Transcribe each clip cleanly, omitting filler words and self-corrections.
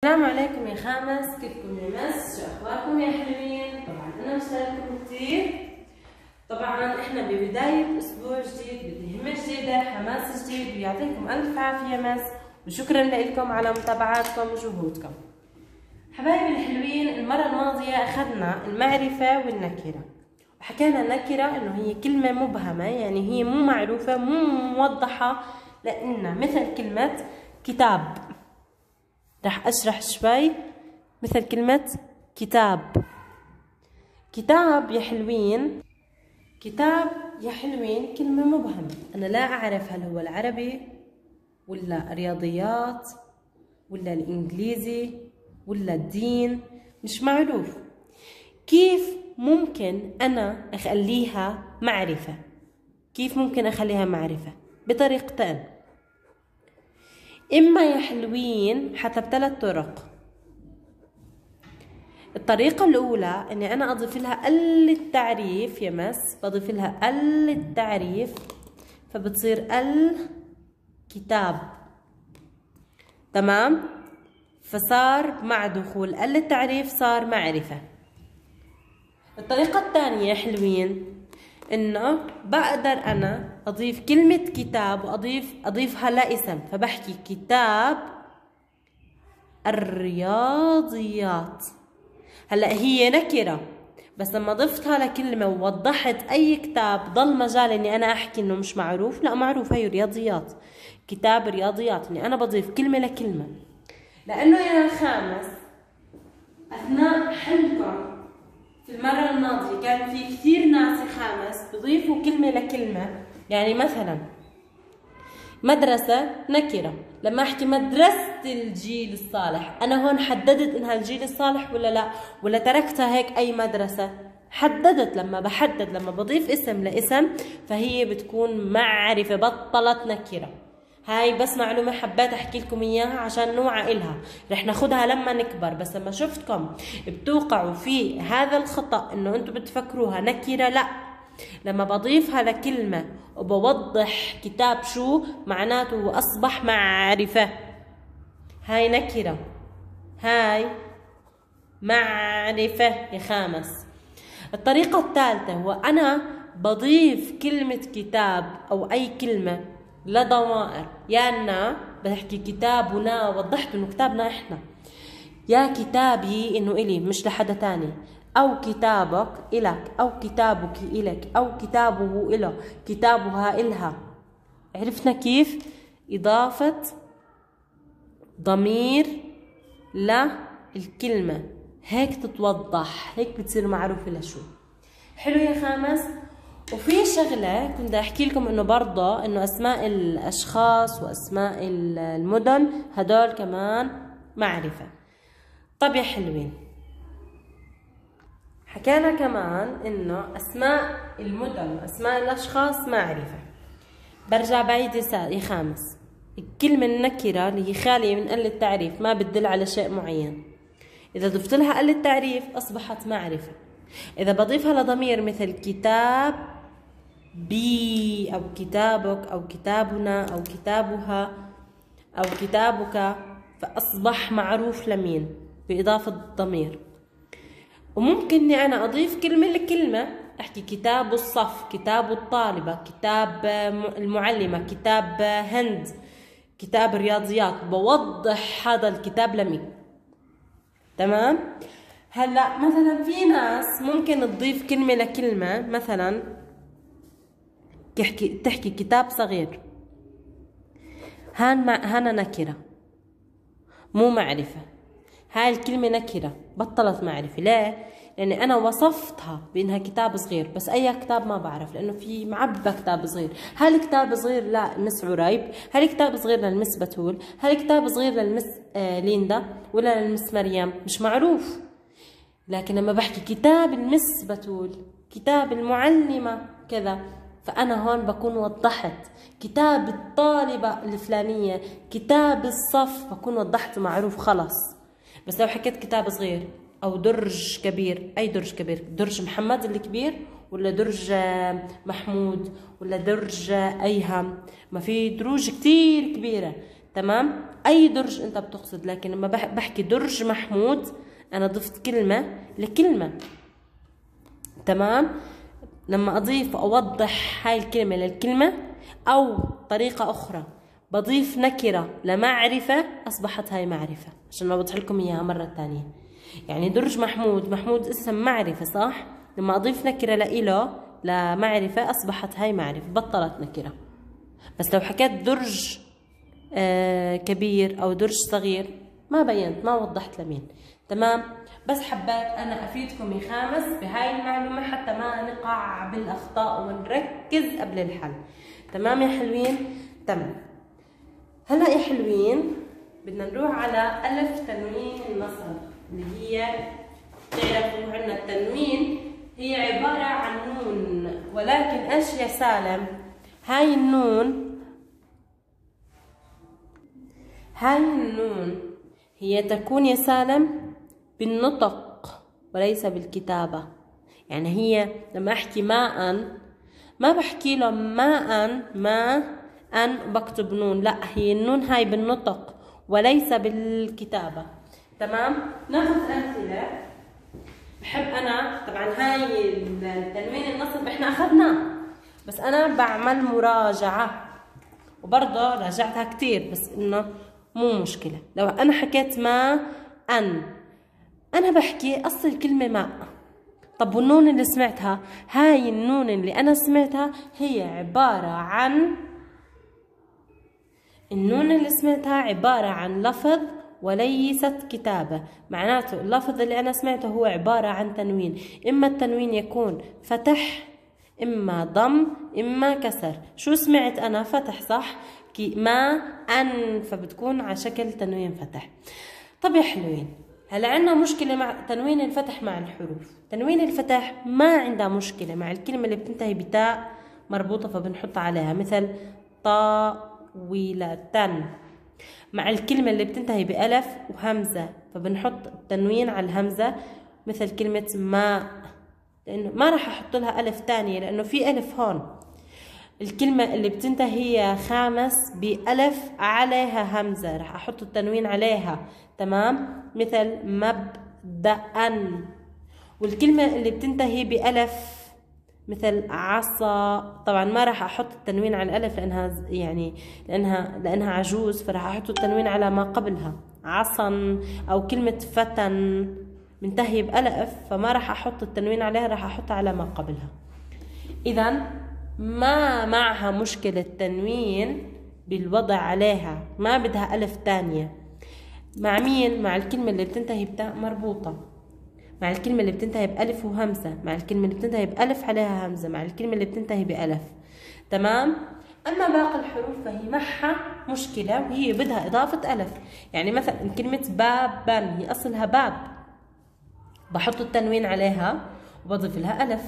السلام عليكم يا خامس، كيفكم يا مس؟ شو اخباركم يا حلوين؟ طبعا انا مشتاقة لكم كثير. طبعا احنا ببداية اسبوع جديد، بهمة جديدة، حماس جديد، ويعطيكم الف عافية مس، وشكرا لكم على متابعاتكم وجهودكم. حبايبي الحلوين، المرة الماضية اخذنا المعرفة والنكرة، وحكينا النكرة انه هي كلمة مبهمة، يعني هي مو معروفة مو موضحة، لانها مثل كلمة كتاب. رح اشرح شوي. مثل كلمة كتاب. كتاب يا حلوين، كتاب يا حلوين كلمة مبهمة، أنا لا أعرف هل هو العربي ولا الرياضيات ولا الإنجليزي ولا الدين، مش معروف. كيف ممكن أنا أخليها معرفة؟ كيف ممكن أخليها معرفة؟ بطريقتين. إما يا حلوين حسب 3 طرق. الطريقة الأولى إني أنا أضيف لها ال التعريف يا مس، بضيف لها ال التعريف فبتصير الكتاب، تمام؟ فصار مع دخول ال التعريف صار معرفة. الطريقة الثانية يا حلوين إنه بقدر أنا أضيف كلمة كتاب وأضيفها لاسم، فبحكي كتاب الرياضيات. هلا هي نكرة، بس لما ضفتها لكلمة ووضحت أي كتاب ضل مجال إني أنا أحكي إنه مش معروف. لا معروف، هي رياضيات، كتاب رياضيات، إني أنا بضيف كلمة لكلمة. لأنه يا خامس أثناء حلكم في المرة الماضية كان في كثير ناس يا خامس بضيفوا كلمة لكلمة. يعني مثلا مدرسة نكرة، لما احكي مدرسة الجيل الصالح، انا هون حددت انها الجيل الصالح ولا لا؟ ولا تركتها هيك اي مدرسة؟ حددت. لما بحدد، لما بضيف اسم لاسم فهي بتكون معرفة، بطلت نكرة. هاي بس معلومة حبيت احكي لكم اياها عشان نوعى إلها، رح ناخدها لما نكبر. بس لما شفتكم بتوقعوا في هذا الخطأ انه انتم بتفكروها نكرة، لا، لما بضيفها لكلمة وبوضح كتاب شو معناته أصبح معرفة. هاي نكرة، هاي معرفة يا خامس. الطريقة الثالثة هو أنا بضيف كلمة كتاب أو أي كلمة لضمائر، يا أنا بحكي كتابنا، وضحت إنه كتابنا إحنا، يا كتابي إنه إلي مش لحدا تاني، أو كتابك إلك، أو كتابك إلك، أو كتابه إله، كتابها إلها. عرفنا كيف؟ إضافة ضمير للكلمة، هيك تتوضح، هيك بتصير معروفة لشو. حلو يا خامس. وفي شغلة كنت بدي أحكي لكم إنه برضه إنه أسماء الأشخاص وأسماء المدن هدول كمان معرفة. طب يا حلوين، حكينا كمان انه اسماء المدن واسماء الاشخاص معرفة. برجع بعيد يا خامس، الكلمة النكرة اللي هي خالية من ال التعريف ما بتدل على شيء معين، اذا ضفت لها ال التعريف اصبحت معرفة. اذا بضيفها لضمير مثل كتاب بي، او كتابك، او كتابنا، او كتابها، او كتابك، فاصبح معروف لمين؟ باضافة ضمير. وممكن اني انا اضيف كلمة لكلمة، احكي كتاب الصف، كتاب الطالبة، كتاب المعلمة، كتاب هند، كتاب الرياضيات، بوضح هذا الكتاب لمين. تمام؟ هلا مثلا في ناس ممكن تضيف كلمة لكلمة، مثلا تحكي كتاب صغير، هانا نكرة مو معرفة. هاي الكلمة نكرة، بطلت معرفة. ليه؟ لأني أنا وصفتها بأنها كتاب صغير، بس أي كتاب ما بعرف، لأنه في معبى كتاب صغير. هل كتاب صغير للمس عريب؟ هل كتاب صغير للمس بتول؟ هل كتاب صغير للمس ليندا؟ ولا للمس مريم؟ مش معروف. لكن لما بحكي كتاب المس بتول، كتاب المعلمة كذا، فأنا هون بكون وضحت. كتاب الطالبة الفلانية، كتاب الصف، بكون وضحت معروف خلص. بس لو حكيت كتاب صغير أو درج كبير، أي درج كبير؟ درج محمد الكبير ولا درج محمود ولا درج أيهم؟ ما في دروج كتير كبيرة. تمام؟ أي درج أنت بتقصد، لكن لما بحكي درج محمود أنا ضفت كلمة لكلمة. تمام؟ لما أضيف وأوضح هاي الكلمة للكلمة، أو طريقة أخرى بضيف نكرة لمعرفة أصبحت هاي معرفة، عشان أوضح لكم إياها مرة ثانية. يعني درج محمود، محمود اسم معرفة صح؟ لما أضيف نكرة لإله لمعرفة أصبحت هاي معرفة، بطلت نكرة. بس لو حكيت درج كبير أو درج صغير ما بينت، ما وضحت لمين. تمام؟ بس حبيت أنا أفيدكم يا خامس بهاي المعلومة حتى ما نقع بالأخطاء ونركز قبل الحل. تمام يا حلوين؟ تمام. هلا يا حلوين بدنا نروح على ألف تنوين النصب، اللي هي تعرفوا عنا التنوين هي عبارة عن نون، ولكن ايش يا سالم؟ هاي النون هي تكون يا سالم بالنطق وليس بالكتابة. يعني هي لما احكي ماء ما بحكي له ماء بكتب نون، لا، هي النون هاي بالنطق وليس بالكتابة. تمام؟ ناخذ أمثلة. بحب أنا طبعا هاي التنوين النصب احنا أخذناه، بس أنا بعمل مراجعة وبرضه راجعتها كتير، بس إنه مو مشكلة. لو أنا حكيت ما أنا بحكي أصل الكلمة ماء. طب والنون اللي سمعتها، هاي النون اللي أنا سمعتها هي عبارة عن لفظ وليست كتابة. معناته اللفظ اللي أنا سمعته هو عبارة عن تنوين، إما التنوين يكون فتح، إما ضم، إما كسر. شو سمعت أنا؟ فتح صح؟ ما فبتكون على شكل تنوين فتح. طب يا حلوين، هلا عندنا مشكلة مع تنوين الفتح مع الحروف. تنوين الفتح ما عندها مشكلة مع الكلمة اللي بتنتهي بتاء مربوطة فبنحط عليها، مثل طاولة. مع الكلمة اللي بتنتهي بألف وهمزة فبنحط التنوين على الهمزة، مثل كلمة ماء، لأنه ما راح أحط لها ألف تانية لأنه في ألف هون. الكلمة اللي بتنتهي يا خامس بألف عليها همزة راح أحط التنوين عليها. تمام؟ مثل مبدأ. والكلمة اللي بتنتهي بألف مثل عصا، طبعا ما راح أحط التنوين على الألف لأنها عجوز، فراح أحط التنوين على ما قبلها، عصا. أو كلمة فتن منتهي بألف فما راح أحط التنوين عليها، راح أحط على ما قبلها. إذا ما معها مشكلة تنوين بالوضع عليها، ما بدها ألف تانية. مع مين؟ مع الكلمة اللي بتنتهي بتاء مربوطة، مع الكلمة اللي بتنتهي بألف وهمزة، مع الكلمة اللي بتنتهي بألف عليها همزة، مع الكلمة اللي بتنتهي بألف. تمام؟ أما باقي الحروف فهي معها مشكلة وهي بدها إضافة ألف. يعني مثلا كلمة بابا هي أصلها باب، بحط التنوين عليها وبضيف لها ألف.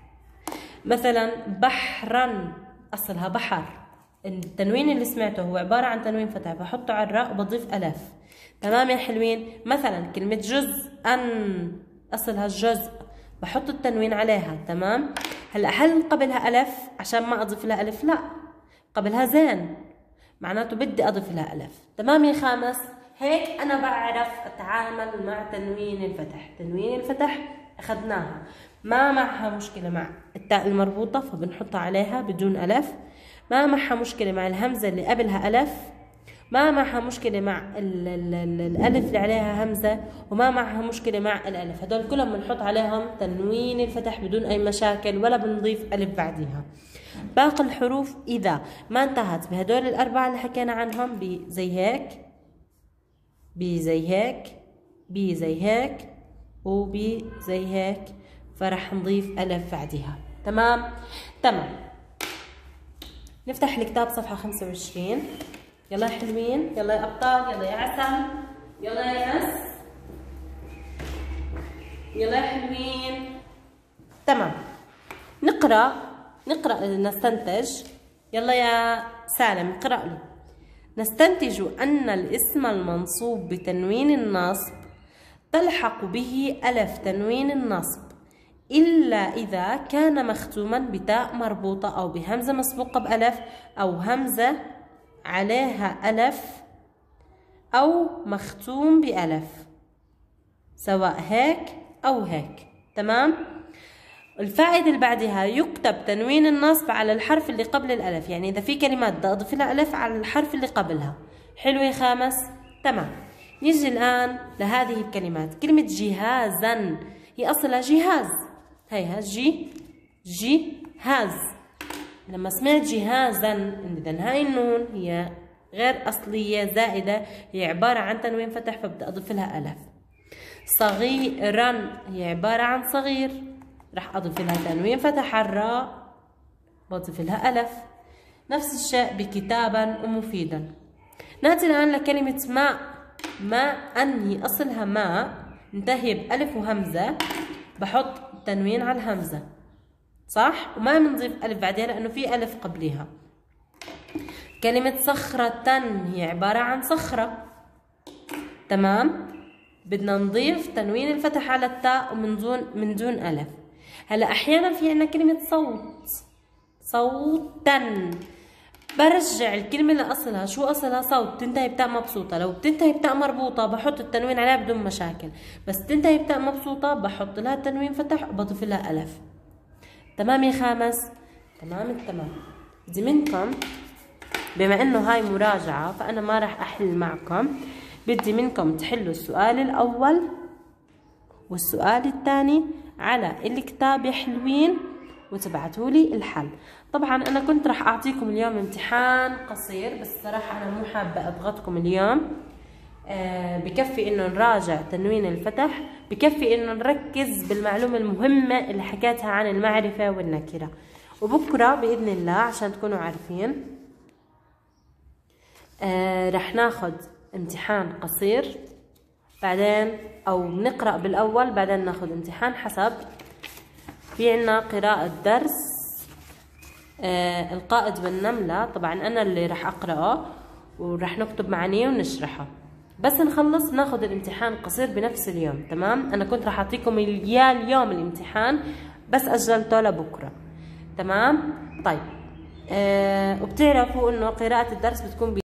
مثلا بحرا أصلها بحر، التنوين اللي سمعته هو عبارة عن تنوين فتح، بحطه على الراء وبضيف ألف. تمام يا حلوين؟ مثلا كلمة جزءا أصلها جزء، بحط التنوين عليها. تمام؟ هلا هل قبلها ألف عشان ما أضيف لها ألف؟ لا، قبلها زين، معناته بدي أضيف لها ألف. تمام يا خامس؟ هيك أنا بعرف أتعامل مع تنوين الفتح. تنوين الفتح أخذناها، ما معها مشكلة مع التاء المربوطة فبنحطها عليها بدون ألف، ما معها مشكلة مع الهمزة اللي قبلها ألف، ما معها مشكلة مع الألف اللي عليها همزة، وما معها مشكلة مع الألف. هدول كلهم بنحط عليهم تنوين الفتح بدون أي مشاكل، ولا بنضيف ألف بعديها. باقي الحروف إذا ما انتهت بهدول الأربعة اللي حكينا عنهم بزي هيك، بزي هيك، بزي هيك، وبزي هيك، فرح نضيف ألف بعديها. تمام؟ تمام. نفتح الكتاب صفحة 25. يلا يا حلوين، يلا يا أبطال، يلا يا عسل، يلا يا ناس، يلا يا حلوين. تمام. نقرأ نستنتج. يلا يا سالم اقرأ لي. نستنتج أن الاسم المنصوب بتنوين النصب تلحق به ألف تنوين النصب إلا إذا كان مختوما بتاء مربوطة أو بهمزة مسبوقة بألف، أو همزة عليها ألف أو مختوم بألف، سواء هيك أو هيك. تمام. الفائدة اللي بعدها يكتب تنوين النصب على الحرف اللي قبل الألف، يعني إذا في كلمات بدي أضيف لها ألف على الحرف اللي قبلها. حلو يا خامس؟ تمام. نيجي الآن لهذه الكلمات. كلمة جهازا هي أصلها جهاز، هيها جهاز. لما سمعت جهازا إذن هاي النون هي غير أصلية زائدة، هي عبارة عن تنوين فتح فبدي أضيف لها ألف. صغيرا هي عبارة عن صغير، رح أضيف لها تنوين فتح على الراء بضيف لها ألف. نفس الشيء بكتابا ومفيدا. نأتي الآن لكلمة ماء هي أصلها ماء انتهي بألف وهمزة، بحط تنوين على الهمزة، صح؟ وما بنضيف ألف بعدها لأنه في ألف قبلها. كلمة صخرة هي عبارة عن صخرة. تمام؟ بدنا نضيف تنوين الفتح على التاء ومن دون ألف. هلا أحيانا في عنا كلمة صوتا، برجع الكلمة لأصلها. شو أصلها؟ صوت، تنتهي بتاء مبسوطة. لو بتنتهي بتاء مربوطة بحط التنوين عليها بدون مشاكل، بس تنتهي بتاء مبسوطة بحط لها تنوين فتح وبضيف لها ألف. تمام يا خامس؟ تمام التمام. بدي منكم بما انه هاي مراجعة فأنا ما راح أحل معكم، بدي منكم تحلوا السؤال الأول والسؤال الثاني على الكتاب حلوين وتبعتوا لي الحل. طبعا أنا كنت راح أعطيكم اليوم امتحان قصير، بس صراحة أنا مو حابة أضغطكم اليوم. بكفي إنه نراجع تنوين الفتح، بكفي إنه نركز بالمعلومة المهمة اللي حكيتها عن المعرفة والنكرة. وبكرة بإذن الله عشان تكونوا عارفين رح ناخد امتحان قصير، بعدين أو نقرأ بالأول بعدين ناخد امتحان حسب. في عنا قراءة درس القائد والنملة، طبعا أنا اللي رح أقرأه ورح نكتب معانيه ونشرحه. بس نخلص ناخد الامتحان قصير بنفس اليوم. تمام. أنا كنت رح أعطيكم اليوم الامتحان بس أجلته لبكرة. تمام. طيب وبتعرفوا إنه قراءة الدرس بتكون